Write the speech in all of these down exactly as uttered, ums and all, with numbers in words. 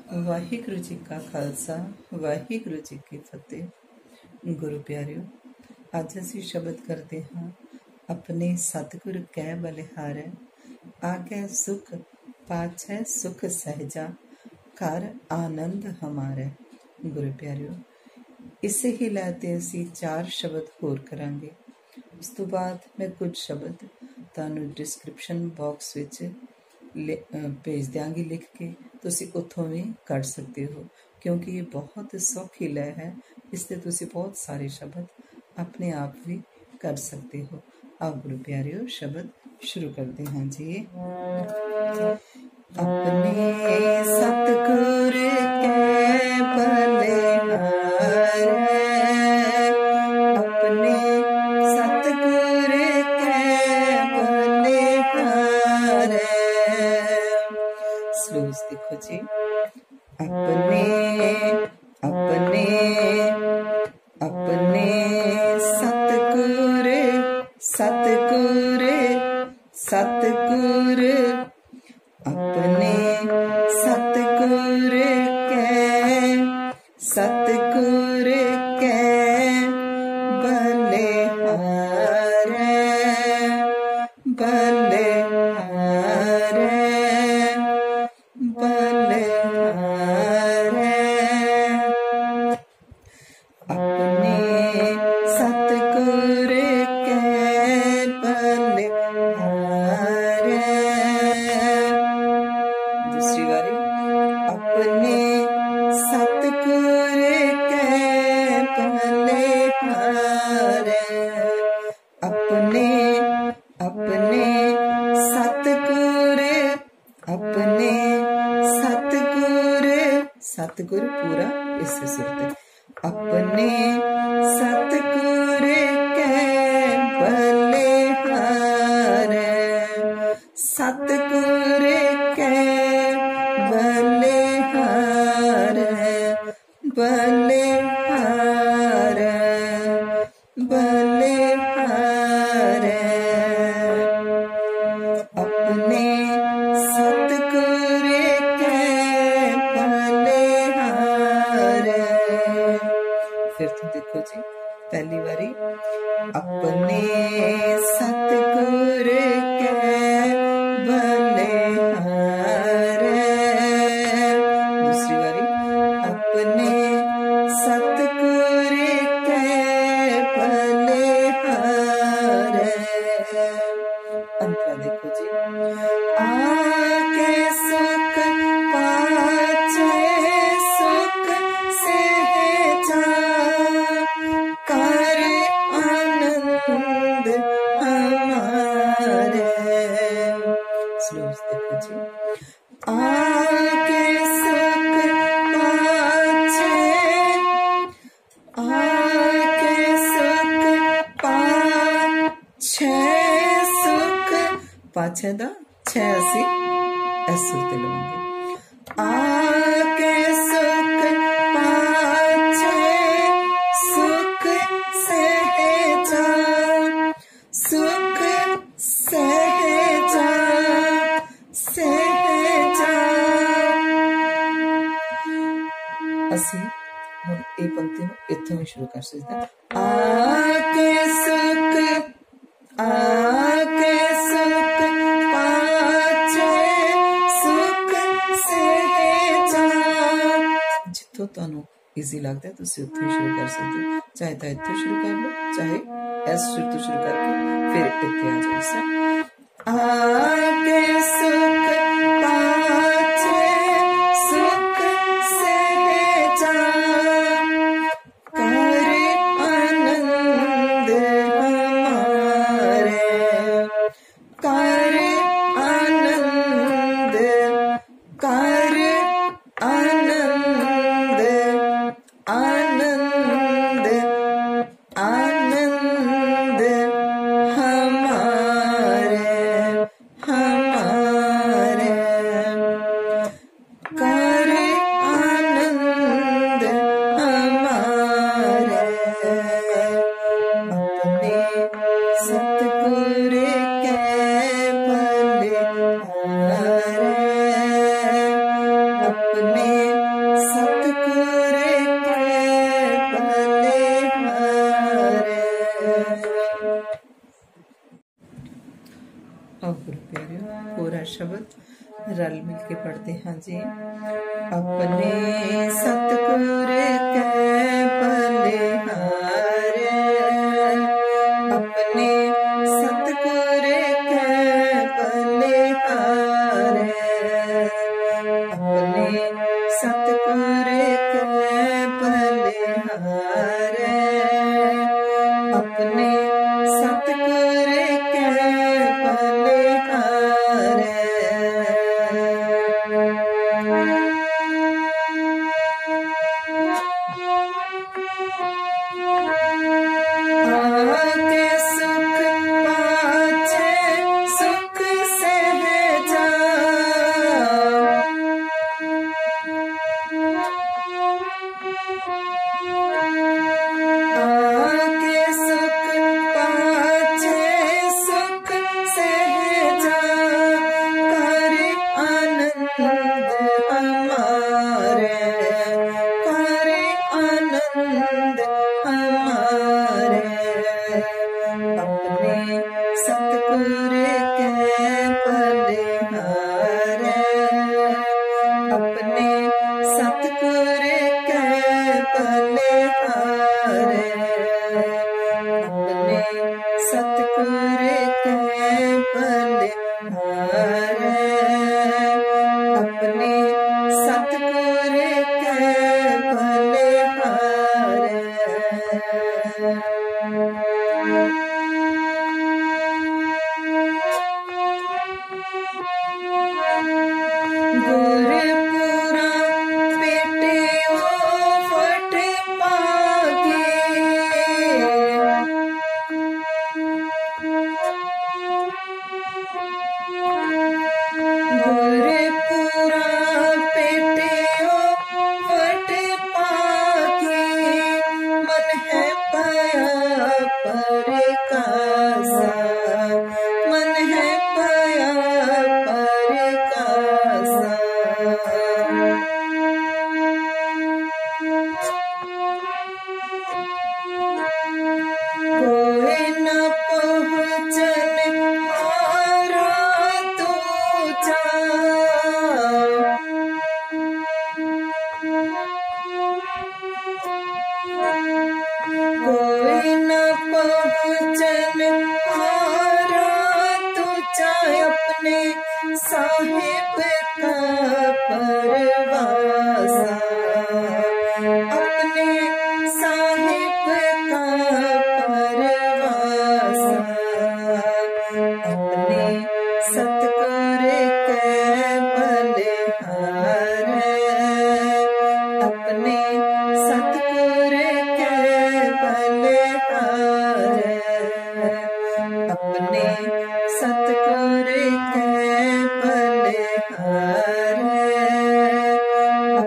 वाहिगुरु जी का खालसा वाहिगुरु जी की फतेह। गुरु प्यारिओ, अज असी शब्द करते हाँ अपने सतगुरु कै बलिहारै, आगे सुख पाछै सुख सहजा, घर आनंद हमारै। गुरु प्यारिओ, इसे ही लैते असी चार शब्द होर करांगे। उस तो बाद मैं कुछ शब्द तुहानू डिस्क्रिप्शन बॉक्स विच भेज देंगी लिख के, तुसी उत्थों भी कढ़ सकते हो, क्योंकि ये बहुत सौखी लय है। इससे तुसी बहुत सारे शब्द अपने आप भी कर सकते हो। आओ गुरु प्यारिओ, शब्द शुरू करते हैं जी। अपने सतगुर के बलिहारै, अपने सतगुर के बलिहारै। स्लोज देखो जी। अपने अपने अपने सतगुर सतगुर सतगुर, अपने सतगुर के सतगुर के बलिहारै, बलिहारै बलिहारै। अपने सतगुर के बलिहारै। दूसरी बारी। अपने सतगुर के बलिहारै, अपने अपने सतगुर अपने सतगुर सतगुर पूरा इससे सुरते। अपने सतगुर के बलिहारै, सतगुर के बलिहारै, बलिहारै बलिहारै। अपने सतगुर के बलिहारै। फिर तुम देखो जी, पहली बारी। अपने सतगुर के बलिहारै। दूसरी बारी। अपने सतगुर के बलिहारै। अंतरा देखो जी। आगे सुख पाछे सुख सहजा, घर आनंद हमारे। स्लोज देखो जी। आगे सुख पाछे आगे सुख पाछे सुख, पाछे दा छे असी इस सुर ते लवांगे। आगे सुख पाछे सुख सहजा, सुख सहजा सहजा। असी हुण ये पंक्ति नूं इत्थों ही शुरू कर सकते हैं। आगे सुख आगे सुख पाछे सुख सहजा। जिथों तुहानूं इजी लगता है तुसीं उत्थों ही शुरू कर सकते हो। चाहे तो इत्थों शुरू कर लो, चाहे इस सुर तो शुरू करके फिर इत्थे आ जाओ। इस आगे सुख पाछे सुख सहजा, घर आनंद हमारे, कर आनंद कर आनंद आनंद आनंद हमारे हमारे। शब्द रल मिल के पढ़ते हैं जी। अपने सतगुर कै बलिहारे, अपने सतगुर कै बलिहारे, अपने सतगुर कै बलिहारे, अपने सतगुर कै बलिहारे। आगे सुख पाछे सुख सहजा, आगे सुख पाछे सुख सहजा, कर आनंद हमारे, कर आनंद हमारे। अपने सतगुर कै बलिहारे, अपने सतगुर कै बलिहारे, अपने सतगुर कै बलिहारे, अपने सतगुर कै बलिहारे। गुरपुरा पेटियो फट पागे, गुरपुरा पेटियो फट पागे, मन है पाया परकासा, मन है पाया परकासा। कोई न पहुँचन हारा तू जा, कोई न पहुँचन हारा तू चाहे, अपने साहिब का परवासा, अपने साहिब का परवासा। अपने सतगुर कै बलिहारे, अपने सतगुर कै बलिहारे, अपने सतगुर कै बलिहारे,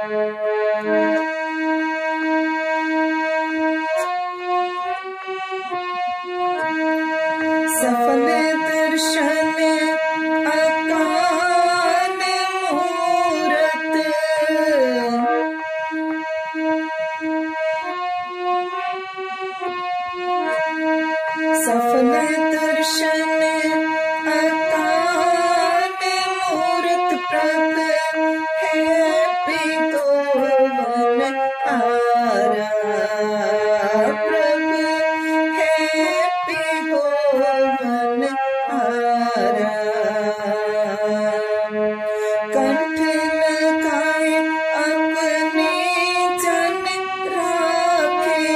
सफल दर्शन अकाल मूरत, सफल दर्शन अकाल मूरत प्रभ है पिगोवन हारा, प्रभ है पिगोवन हारा। कंठ लगाए अपने जन राखे,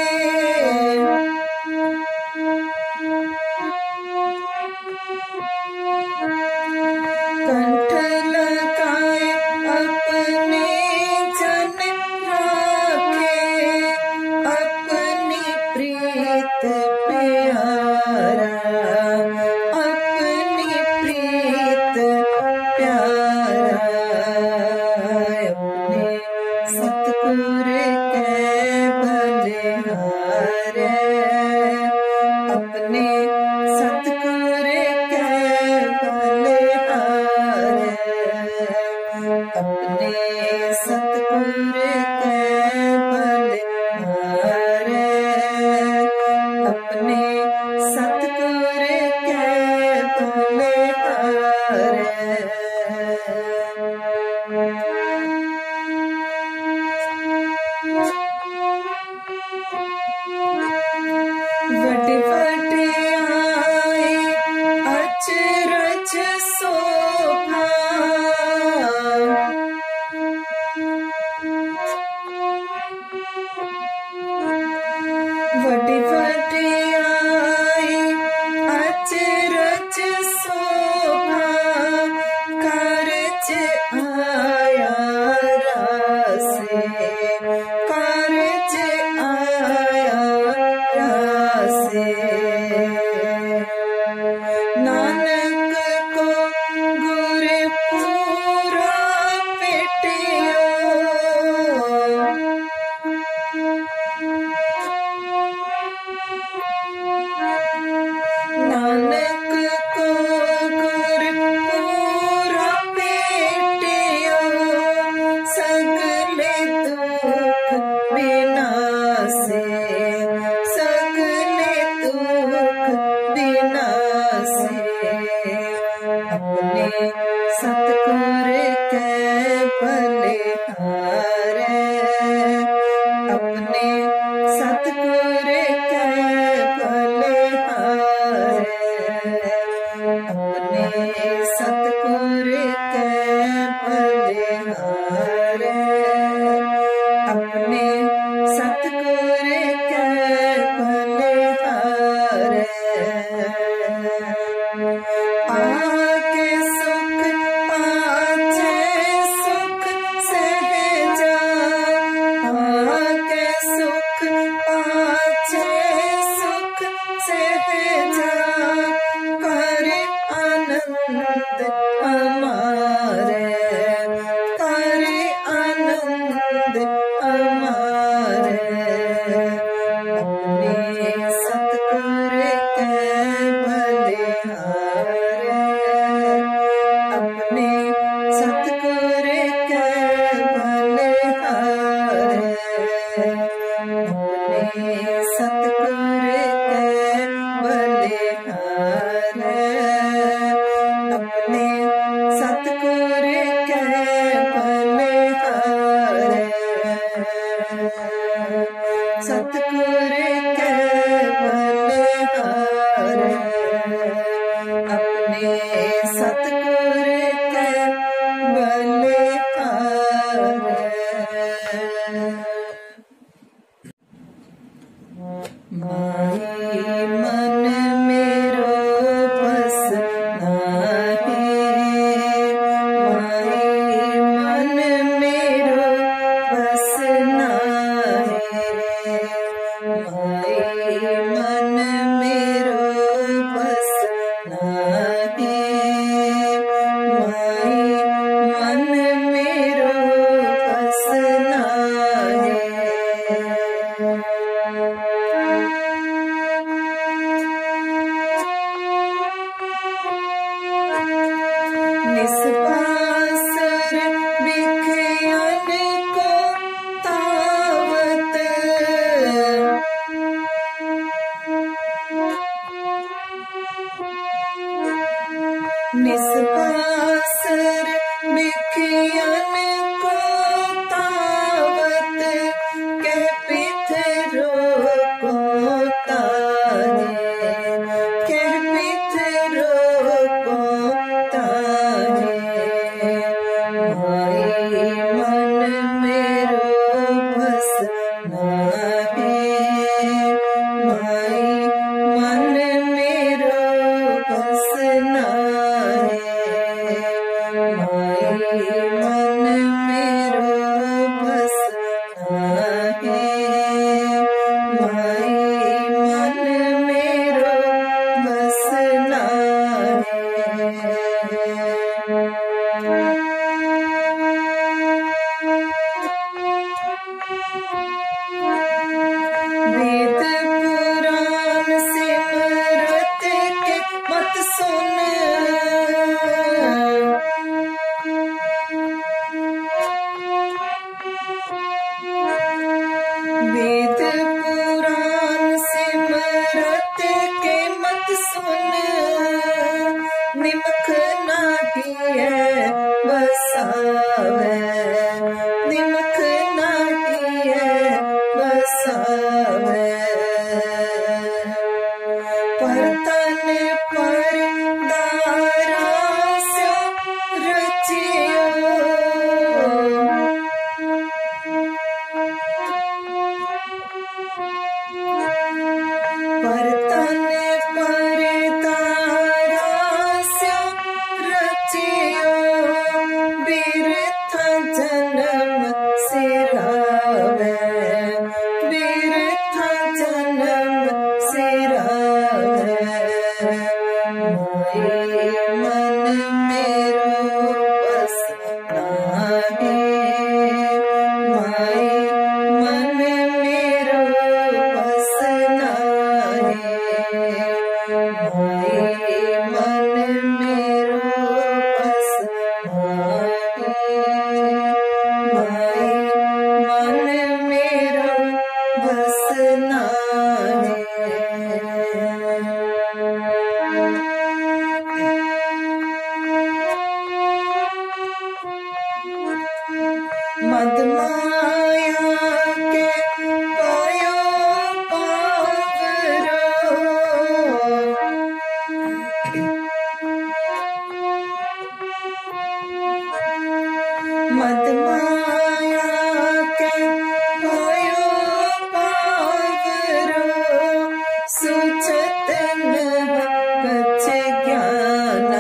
कंठ लगाए अपने जन राखे, अपनी प्रीत प्यारा, अपनी प्रीत प्यारा। अपने सतगुर के बलिहारे, अपने सतगुर के बलिहारे, अपने सतगुर के बलिहारे, अपने सतगुर के बलिहारे। वड वड आए अचरज शोभा, वड वड आए अचरज शोभा, कारज आया रासे, कारज आया रासे। नानक को गुर पूरा पेटियो, नानक को गुर पूरा पेटियो, सगले दुख विनासे, सगले दुख विनासे। अपने सतगुर के बलिहारे, अपने सतगुर के बलिहारे, अपने सतगुर के बलिहारे, अपने सतगुर के बलिहारे। आके सुख पाछे सुख सहजा, आके सुख पाछे सुख सहजा, कर आनंद हमारे, कर आनंद हमारे। अपने सतगुर के बलिहारे, अपने सतगुर के बलिहारे, अपने सतगुर के बलिहारे, अपने सतगुर के बलिहारे, सतगुर के बलिहारे, अपने सतगुर के बलिहारे। माई मन मेरो बस नाहि, माई मन मेरो बस नाहि, माई मन मेरो बस नाहि, माई मन मेरो बस मदमाया के पायो पावरो मदमाया के पायो पावरो सुचत न कछ ज्ञाना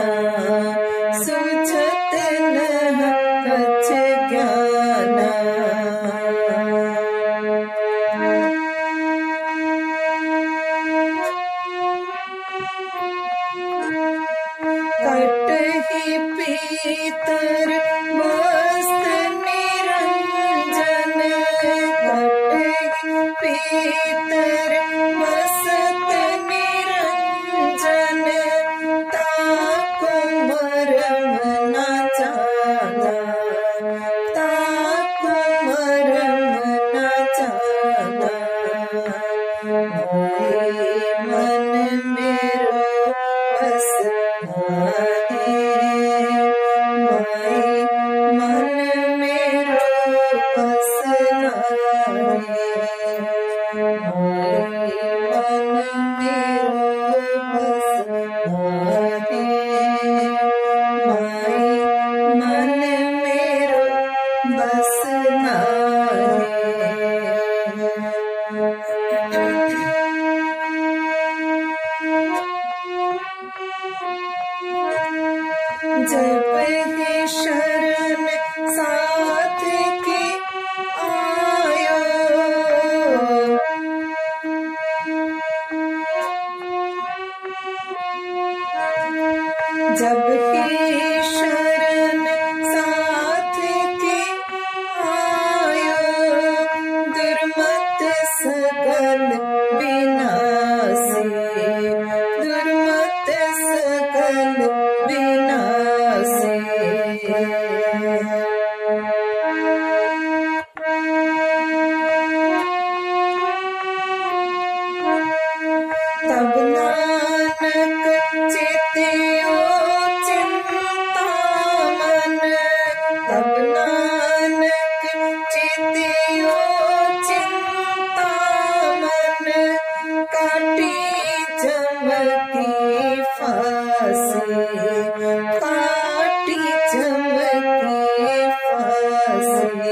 सुचत न कछ ज्ञाना कट ही पीतर मस्त निरंजन कट ही पीतर मस्त निरंजन ताको मरम न जाना ताको मरम न जाना मोहे मन मेरो बस नाहे मोहे मन मेरो बस नाहे मोहे मन मेरो बस नाहे मोहे मन मेरो बस नाहे जब ही शरण साथ की आयो जब ही शरण साथ की आयो दुर्मत सकल विनाशी दुर्मत सकल विनाशी तब नानक चेतियो चिंता मन तब नानक चेतियो चिंता मन काटी चमकी फांसी काटी चमकी फांसी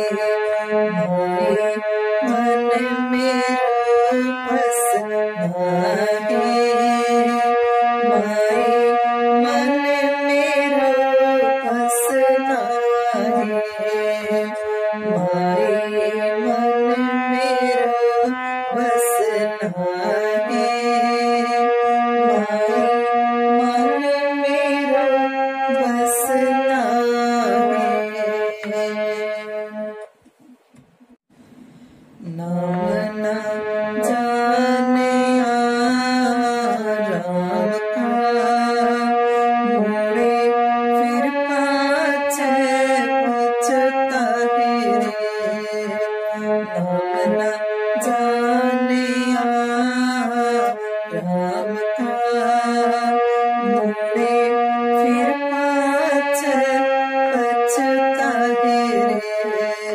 मोहे मन मेरो बस नाहे मोहे मन मेरो बस नाहे मोहे मन मेरो बस नाहे मोहे मन मेरो बस नाहे नाम न जानिया राम का मुड़े फिर पाछे पछताए रे नाम न जानिया राम का मुड़े फिर पाछे पछताए रे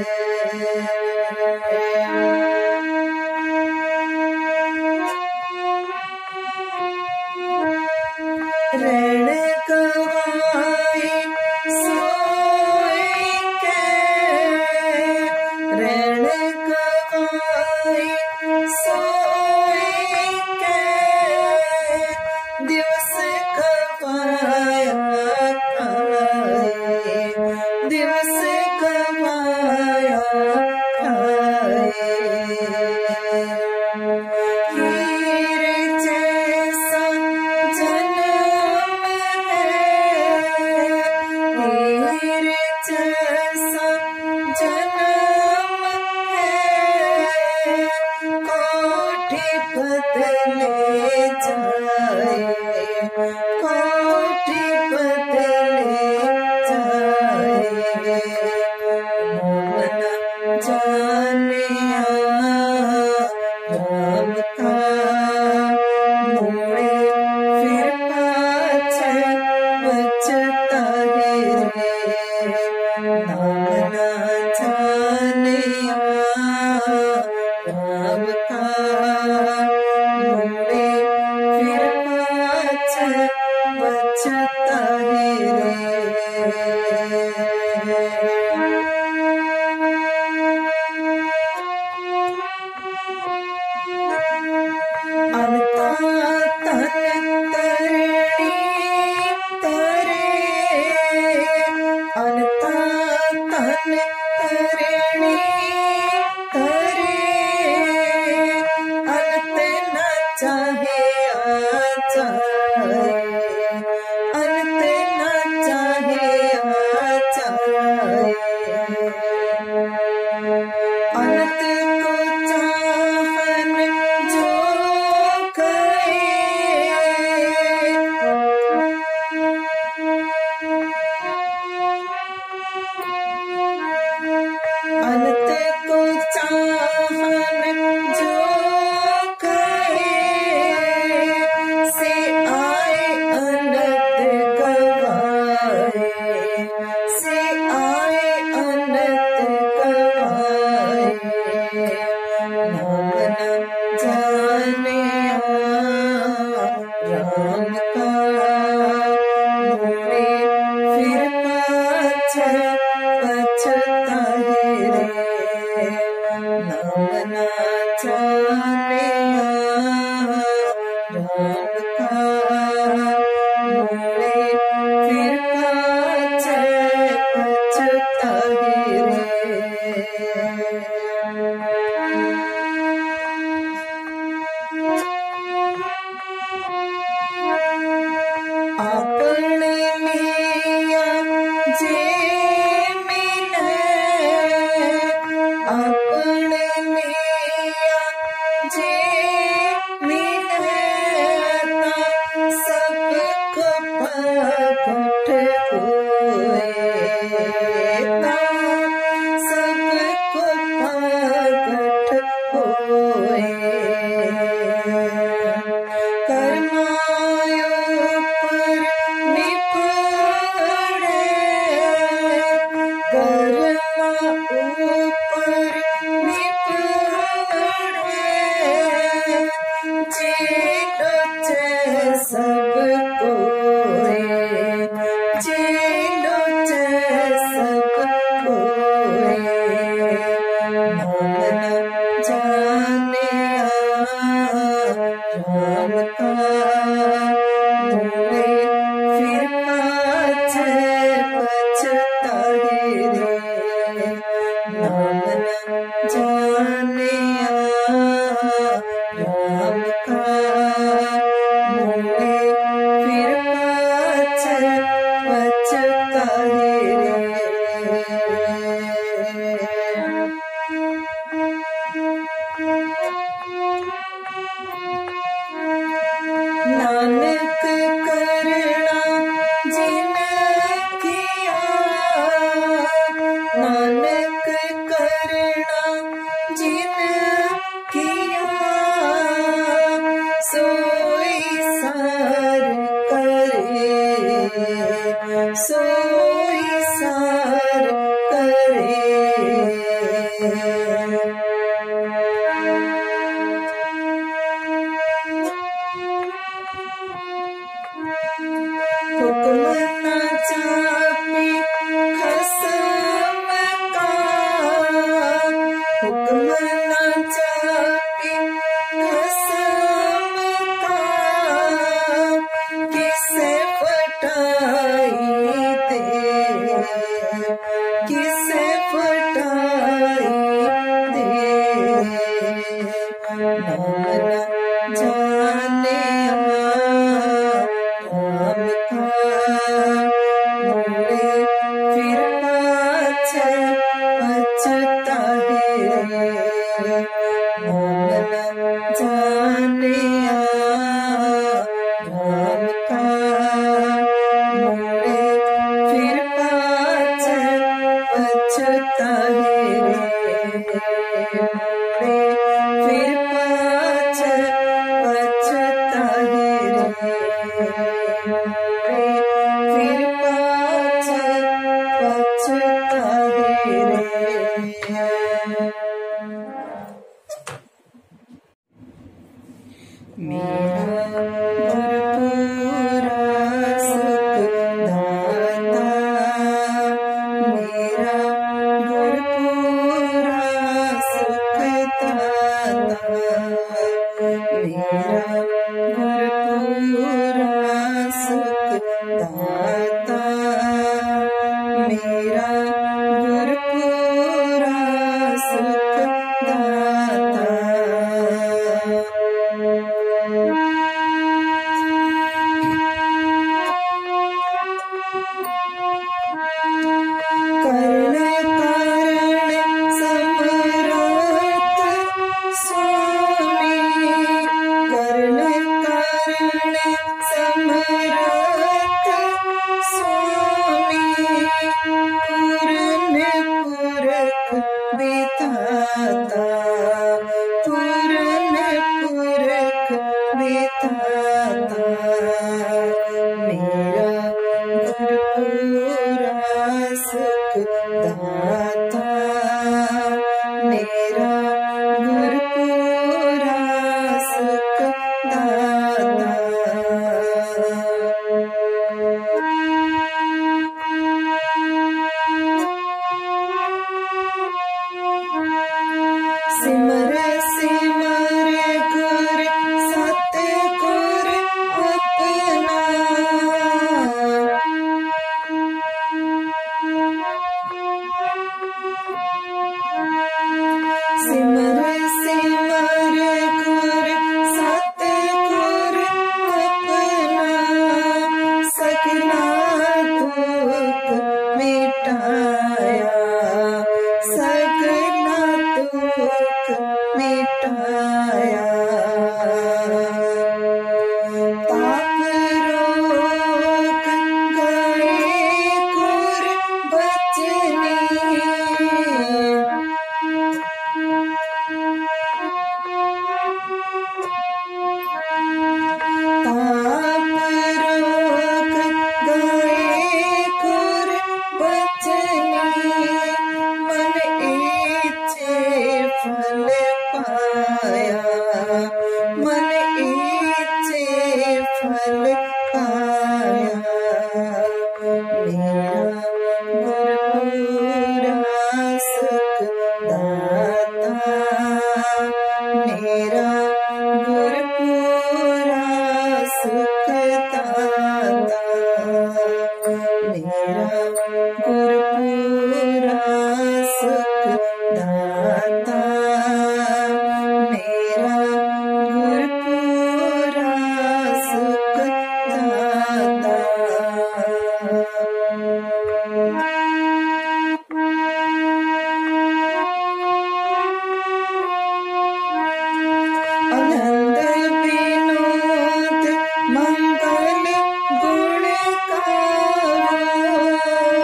रण गवाए सोए के रण गवाए सोए के दिवस गवाया खाए दिवस गवाया नाम ना जानिया राम का मोड़े फिर पाछे पछताए रे। अपने मिया जे मिले अपने मिया जे मिले ता सबको प्रगट होए ता सबको प्रगट होए। कर्मायो पर निपड़े कर्मा ऊपर निपड़े जेलो चे सब कोई जेलो चे सब कोई। नाम ना जानिया राम का मोड़े फिर पाछे पछताए रे। नाम ना जानिया राम का मोड़े फिर पाछे पछताए रे। नानक करना जिन किया नानक करना जिन किया सोई सार करे सोई सार करे। हुक्म ना चापी खसम का हुक्म ना चापी खसम का किसे फटाई दे किसे फटाई दे। नाम ना जानिया राम का मोड़े फिर पाछे पछताए रे। नाम ना जानिया राम का मोड़े फिर पाछे पछताए रे। मोड़े फिर पाछे पछताए रे। फिर पाछे पछताए रे। मेरा गुरपुरा सुख दाता मेरा गुरपुरा सुख दाता मेरा गुरपुरा सुख दाता मेरा गुरपुरा सुख दाता। कर्ण कारण समरथ स्वामी कर्ण कारण समरथ स्वामी पूर्ण पुरख विधाता पूर्ण पुरख विधाता। मेरा गुरपुरा सुख दाता मेरा गुरपुरा सुख दाता। मिटाया। ताप रोक गए गुरबचने, ताप रोक गए गुरबचने, मन इच्छे फल पाया, मन इच्छे फल पाया। मेरा गुरपुरा सुख दाता, मेरा गुरपुरा सुख दाता, मेरा गुरपुरा सुख दाता, मेरा गुरपुरा सुख दाता। आनंद विनोद मंगल गुण गावो,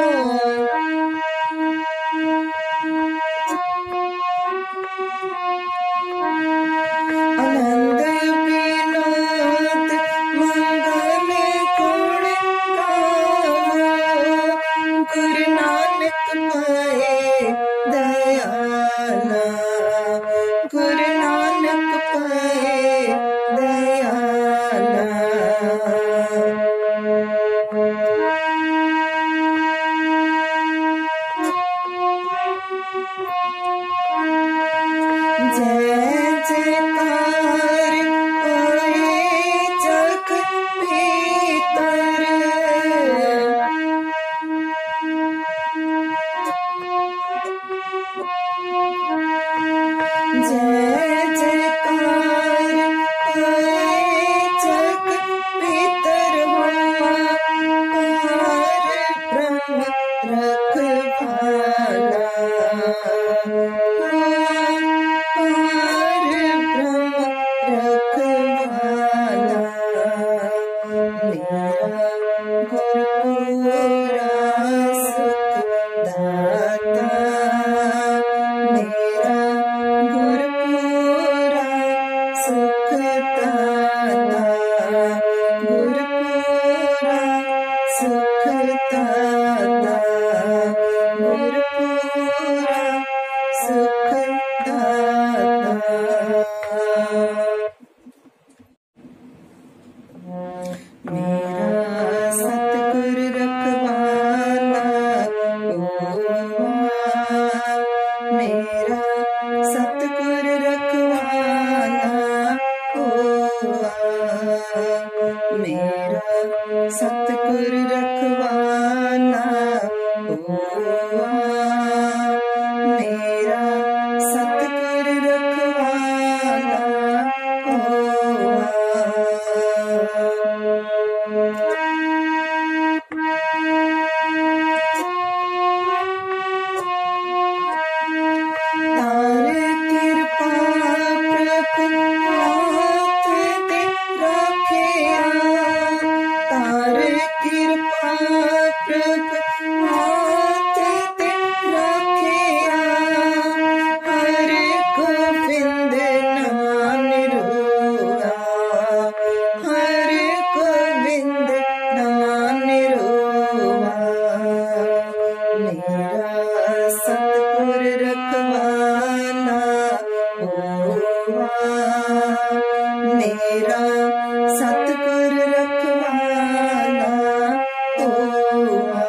आनंद विनोद मंगल गुण गावो, गुरु नानक पाए दयाला, गुरु नानक पाए दयाला। जय जयकार होए जग भीतर, जय जयकार होए जग भीतर, हुआ पार ब्रह्म रखवाला, हुआ पार ब्रह्म रखवाला। मेरा गुरपुरा सुख दाता, मेरा गुरपुरा सुख दाता, गुरपुरा सुख दाता, गुरपुरा सुख दाता। मेरा सतगुर रखवाला होवा, मेरा सतगुर रखवाला होवा, मेरा सतगुर रखवाला होवा, मेरा सतगुर रखवाला होवा। तार कृपा प्रभ हाथ दे रखिया, तार कृपा प्रभ हाथ दे रखिया, हर गोविंद नाम रोआ, हर गोविंद नाम रोआ। मेरा सतगुर रखवाला होवा, मेरा सतगुर रखवाला होवा।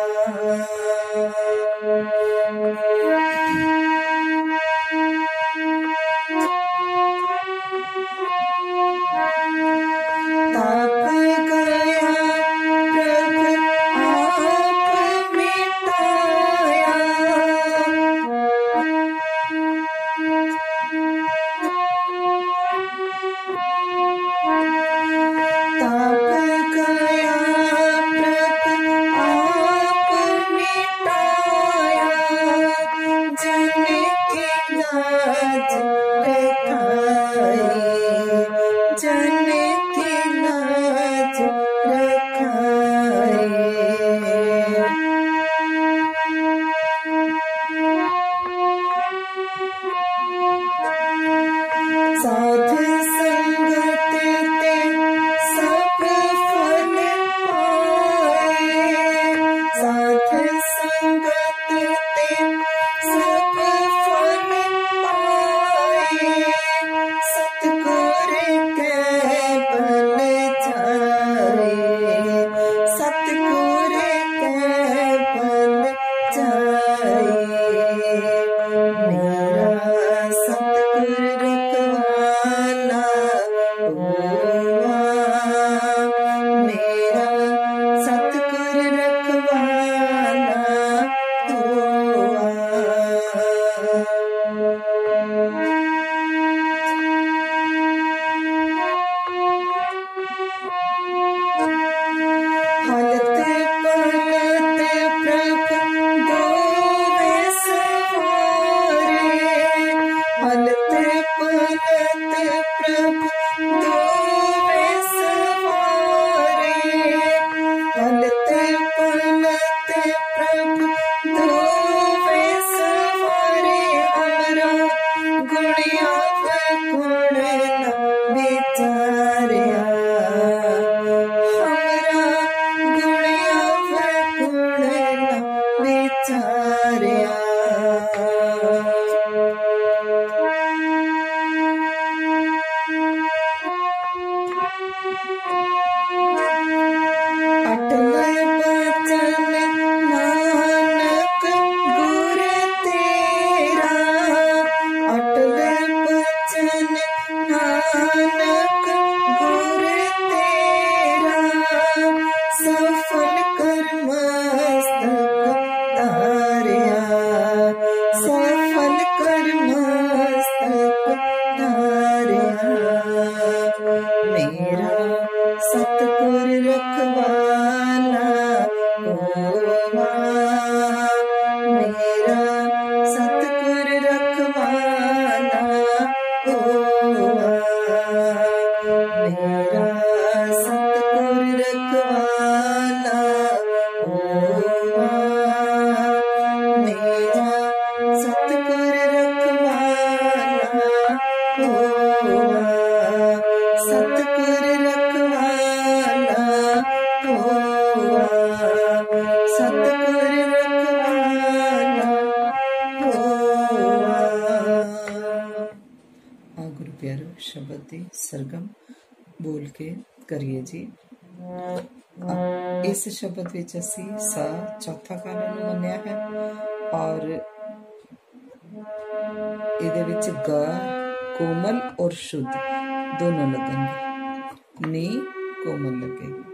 ताप गया प्रभ आप मिटाया, ताप गया प्रभ आप मिटाया, जन की लाज रखाया, साध संगत ते सब फल पाए, साध संगत ते सब फल पाए, सतगुर कै बल जाए, सतगुर कै बल जाए। मेरा सतगुर रखवाला हुआ, मेरा सतगुर रखवाला हुआ। हालत पलत प्रभु दोवे सवारे, हालत पलत प्रभु दोवे सवारे, हालत पलत प्रभु दोवे सवारे। हमरा गुणिया गुण न विचारिया, हमरा गुणिया गुण न विचारिया। अटल बचन नानक गुर तेरा, अटल बचन नानक गुर तेरा, सफल कर मस्तक तारिया, सफल कर मस्तक तारिया। मेरा सतगुर रखवाला हुआ, मेरा सतगुर रखवाला हुआ, मेरा सतगुर रखवाला हुआ, मेरा सतगुर रखवाला हुआ, सतगुर रखवाला हुआ, सतगुर रखवाला हुआ। आ गुरु प्यारो शब्द दे सरगम बोल के करिए जी। इस शब्द विच असी सा चौथा कालन मन्निया है और इहदे विच ग कोमल और शुद्ध दोनों लगेंगे, नी कोमल लगेगी।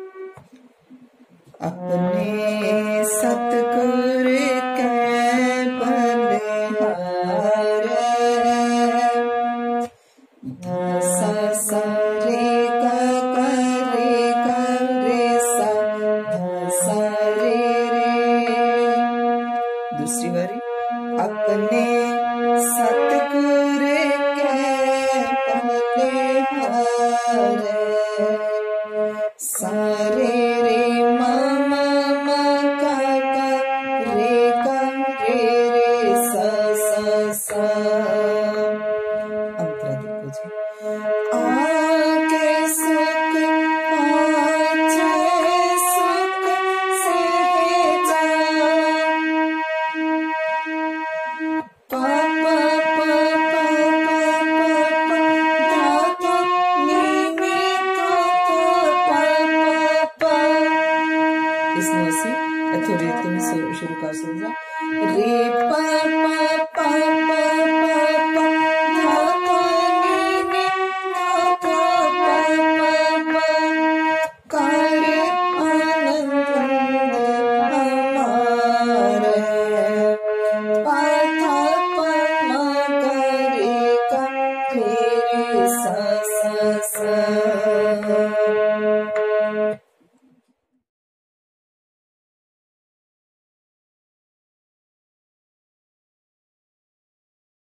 अपने सतगुर कै बलिहारे, सा सा रे गा गा रे गा रे सा सा रे रे। दूसरी बारी अपने सतगुर कै बलिहारे, सारे रे मा मा मा का का रे का रे रे सा सा सा। अंतरा देखो जी। आगे सुख पाछे सुख सहजा, पा पा पा पा पा पा दादा नी नी तो तो पा पा पा। इसमें ਅਸੀਂ थोड़ी तुम शुरू कर सकते रे पा पा पा पा पा पा